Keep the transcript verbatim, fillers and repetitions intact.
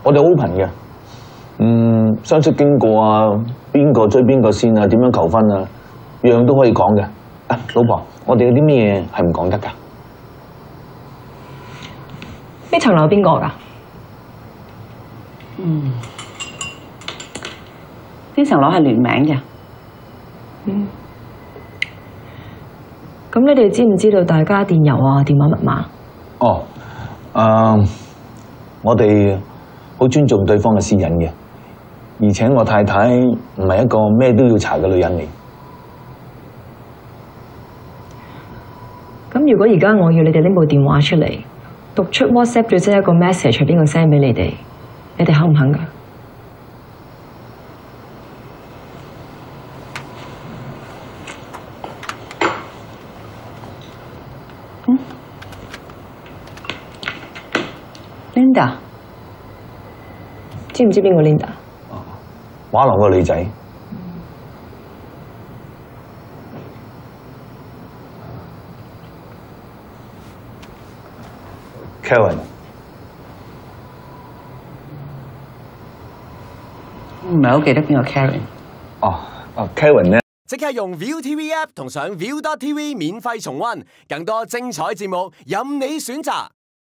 我哋 open 嘅，嗯，相識經過啊，邊個追邊個先啊，點樣求婚啊，樣樣都可以講嘅。啊，老婆，我哋有啲咩嘢係唔講得㗎？ 呢層樓邊個㗎？ 嗯，呢層樓係聯名嘅。 嗯。咁你哋知唔知道大家電郵啊、電話密碼？ 哦，誒、呃，我哋好尊重對方嘅私隱嘅，而且我太太唔係一個咩都要查嘅女人嚟。 咁如果而家我要你哋拎部電話出嚟，讀出 WhatsApp 最即係一個 message 係邊個 send 俾你哋，你哋肯唔肯㗎？ 嗯 ，Linda， 知唔知邊個 Linda？ 畫廊個女仔。Karen， 唔係好記得邊個 Karen。 哦，啊 Karen 咧。 即刻用 ViuTV App 同上 Viu dot T V 免費重溫，更多精彩節目任你選擇。